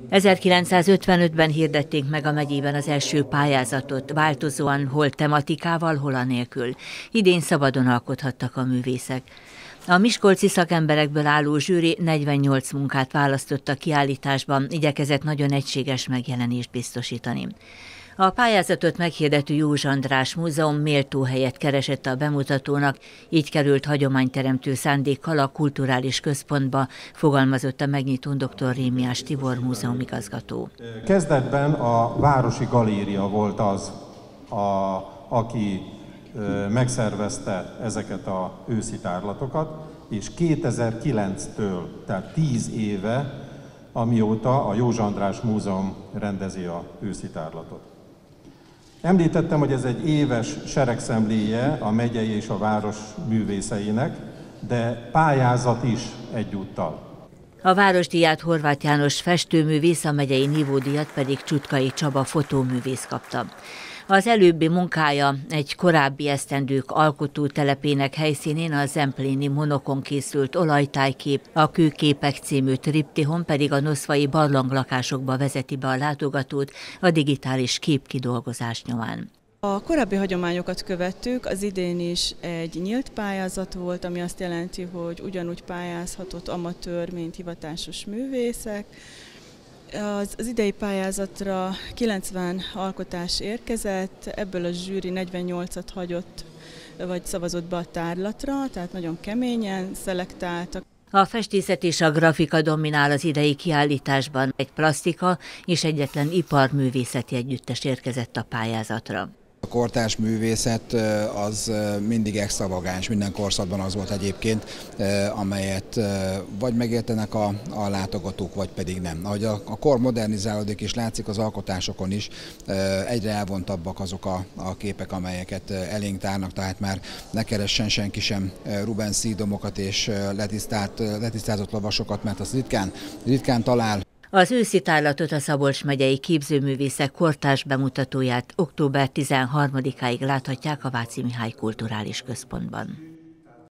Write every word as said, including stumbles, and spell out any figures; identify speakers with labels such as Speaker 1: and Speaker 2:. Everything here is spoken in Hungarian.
Speaker 1: ezerkilencszázötvenötben hirdették meg a megyében az első pályázatot, változóan hol tematikával, hol anélkül. Idén szabadon alkothattak a művészek. A miskolci szakemberekből álló zsűri negyvennyolc munkát választott a kiállításban, igyekezett nagyon egységes megjelenést biztosítani. A pályázatot meghirdető Józs András Múzeum méltó helyet keresett a bemutatónak, így került hagyományteremtő szándékkal a kulturális központba, fogalmazott a megnyitón dr. Rémiás Tibor múzeumigazgató.
Speaker 2: Kezdetben a Városi Galéria volt az, a, aki megszervezte ezeket az őszi tárlatokat, és kétezer-kilenctől, tehát tíz éve, amióta a Józs András Múzeum rendezi az őszi tárlatot. Említettem, hogy ez egy éves seregszemléje a megyei és a város művészeinek, de pályázat is egyúttal.
Speaker 1: A városdíját Horváth János festőművész, a megyei nívódíjat pedig Csutkai Csaba fotóművész kapta. Az előbbi munkája egy korábbi esztendők alkotótelepének helyszínén a Zempléni Monokon készült olajtájkép, a Kőképek című triptihon pedig a noszvai barlanglakásokba vezeti be a látogatót a digitális képkidolgozás nyomán.
Speaker 3: A korábbi hagyományokat követtük, az idén is egy nyílt pályázat volt, ami azt jelenti, hogy ugyanúgy pályázhatott amatőr, mint hivatásos művészek. Az, az idei pályázatra kilencven alkotás érkezett, ebből a zsűri negyvennyolcat hagyott, vagy szavazott be a tárlatra, tehát nagyon keményen szelektáltak.
Speaker 1: A festészet és a grafika dominál az idei kiállításban, egy plasztika és egyetlen iparművészeti együttes érkezett a pályázatra.
Speaker 4: A kortárs művészet az mindig extravagáns, minden korszakban az volt egyébként, amelyet vagy megértenek a, a látogatók, vagy pedig nem. Ahogy a, a kor modernizálódik és látszik az alkotásokon is, egyre elvontabbak azok a, a képek, amelyeket elénk tárnak, tehát már ne keressen senki sem Rubens szídomokat és letisztált, letisztázott lavasokat, mert azt ritkán, ritkán talál.
Speaker 1: Az őszi tárlatot a Szabolcs megyei képzőművészek kortárs bemutatóját október tizenharmadikáig láthatják a Váci Mihály Kulturális Központban.